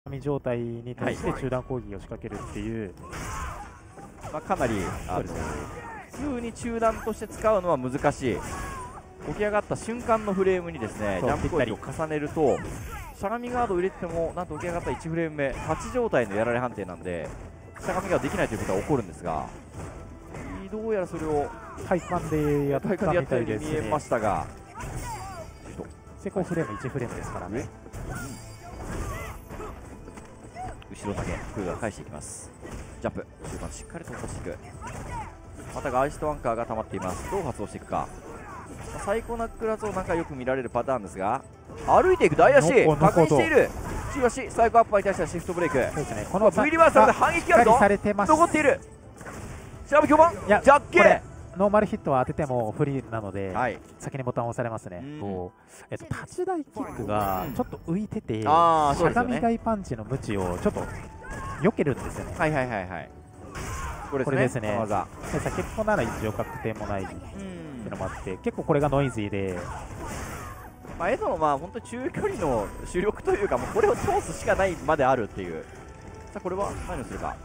状態に対して中断攻撃を仕掛けるっていう、 まあ、かなり普通に中断として使うのは難しい。起き上がった瞬間のフレームにですねジャンプ攻撃を重ねるとしゃがみガードを入れてもなんと起き上がった1フレーム目立ち状態のやられ判定なんでしゃがみができないということは起こるんですが、どうやらそれを体幹でやったみたいですね。 見えましたが、 成功フレーム1フレームですからね。 後ろ投げフードが返していきます。ジャンプ中盤しっかりと落としていく。またがアイストアンカーが溜まっています。どう発動していくか。サイコナックラズをなんかよく見られるパターンですが、歩いていく大足確認している。中足サイコアッパーに対してはシフトブレイク。 そうですね、この V リバーサルで反撃があるぞ。残っている。調べ強盤ジャッケノーマルヒットは当ててもフリーなので、 はい、 先にボタンを押されますね。立ち台キックがちょっと浮いてて、しゃがみ台パンチのムチをちょっと避けるんですよね。 はいはいはいはい。 これですね。先っぽなら一応確定もないっていうのもあって、結構これがノイズィーで、 エドの本当に中距離の主力というか、もうこれを通すしかないまであるっていう。さあこれは何をするか。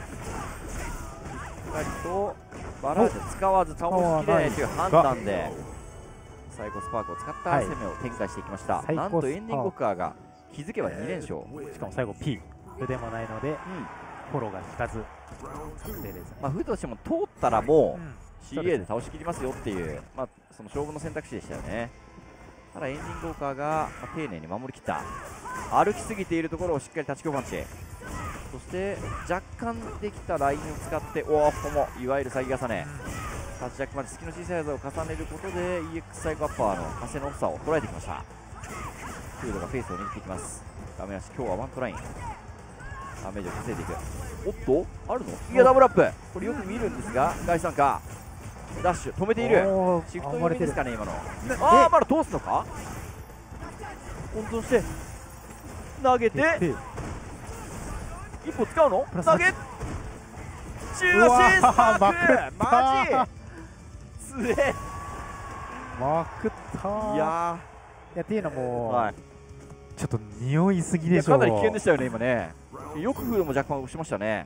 しっかりとバラージュ使わず倒しきれないという判断で最後スパークを使った攻めを展開していきました。なんとエンディングオクアが気づけば2連勝、 しかも最後 P でもないので、フォローが効かず確定ですね。 フードとしても通ったらもう CA で倒しきりますよっていう、その勝負の選択肢でしたよね。ただエンディングオクアが丁寧に守りきった。歩きすぎているところをしっかり立ち強パンチ、そして若干できたラインを使ってここもいわゆる先重ね、タッチジャックまで隙の小さい技を重ねることで EX サイコアッパーの風の多さを捉えてきました。フードがフェイスを握っていきます。画面足今日はワントラインダメージを稼いでいく。おっとあるの、いやダブルアップ、これよく見るんですが第3かダッシュ止めている。シフト読みですかね今の。まだ通すのか。温存して投げて一歩使うの、投げ中足スパークマジ強え。 まくったー。いやっていうのも、ちょっと匂いすぎでしょ。 かなり危険でしたよね今ね。よくフードも若干押しましたね。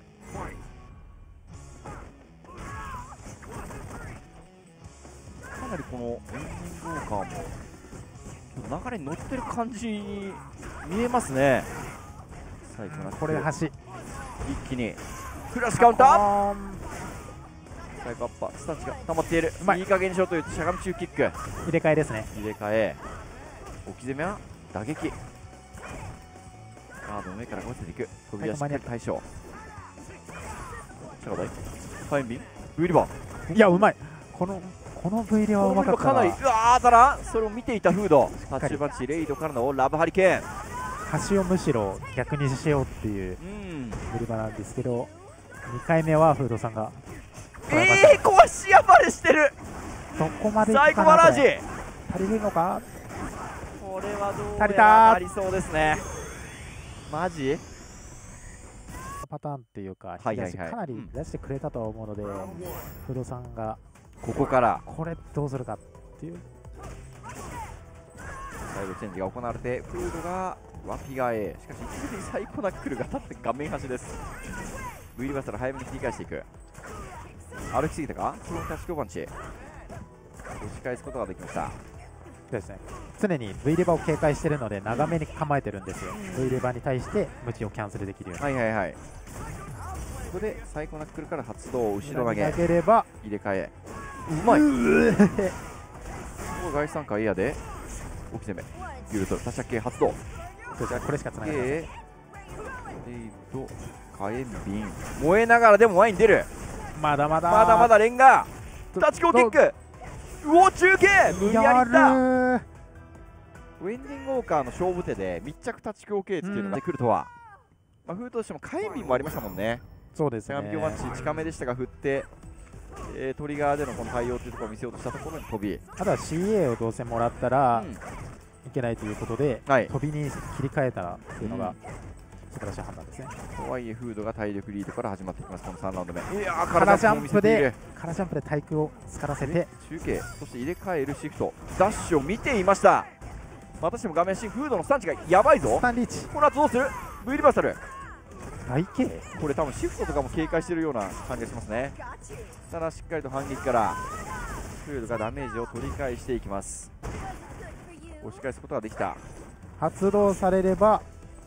かなりこのエンディングウォーカーも流れに乗ってる感じに見えますね。最後のこれで橋一気にクラッシュカウンター、サイコアッパースタッチが溜まっている。いい加減にしようというしゃがみ中キック入れ替えですね。 入れ替え置き攻めは打撃、ガードの上から落ちていく飛び出し対象、シャガダイファインビン V リバー、 いやうまい。この V リバーはうまかったな。 かなりただそれを見ていたフードタッチバッチレイドからのラブハリケーン、 端をむしろ逆にしようっていうブリバなんですけど、2回目はフードさんが壊し暴れしてる。 そこまでサイコバラージ足りるのか。 これはどうやらありそうですね。マジパターンっていうかかなり出してくれたとは思うので、フードさんがここからこれどうするかっていう。 サイドチェンジが行われてフードがワンピガー A、 しかし一部にサイコナックルが立って画面端です。 V リバーサル早めに切り返していく。歩きすぎたか、そのタッチ強パンチ押し返すことができました。 ですね、常に V レバーを警戒しているので長めに構えてるんですよ。V レバーに対して無知をキャンセルできるように。こここでサイコナックルから発動、後ろ投げ投げれば入れ替えうまい。外三角エアで置き攻めユルト他射系発動、 これしかつながない。レイド火炎瓶燃えながらでも前に出る。 まだまだレンガタッチコキック、中継無理やりいった。ウェンディングウォーカーの勝負手で密着タッチ強系っていうのが出てくるとは、フードとしても火炎瓶もありましたもんね。 そうですね、 強パンチ近めでしたが振って、トリガーでのこの対応というところを見せようとしたところに飛び、 あとは CA をどうせもらったらいけないということで、飛びに切り替えたっていうのが素晴らしい判断ですね。 とはいえフードが体力リードから始まっていきます。この3ラウンド目、 カラジャンプで対空を使らせて中継、そして入れ替えるシフトダッシュを見ていました。またしても画面端フードのスタンチがやばいぞ。 スタンリーチ、 この後どうする。 V リバーサル大慶これ多分シフトとかも警戒してるような感じがしますね。ただしっかりと反撃からフードがダメージを取り返していきます。押し返すことができた。 発動されれば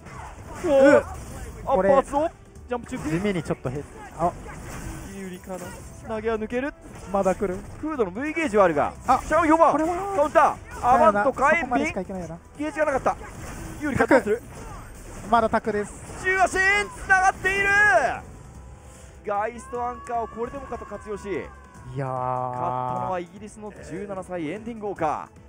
これジャンプ中地味にちょっとあ有利かな。投げは抜ける。 まだ来る。 フードの V ゲージはあるがシャオ4番これはカウンターアバンと火炎瓶ゲゲージがなかった。有利かどうする。 まだタクです。 中足つながっている。ガイストアンカーをこれでもかと活用し、 いやー、 勝ったのはイギリスの17歳エンディングオーカー。